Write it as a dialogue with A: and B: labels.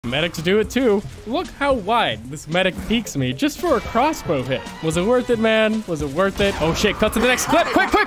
A: Medics do it too. Look how wide this medic peeks me just for a crossbow hit. Was it worth it, man? Was it worth it? Oh shit, cut to the next clip. Quick, quick.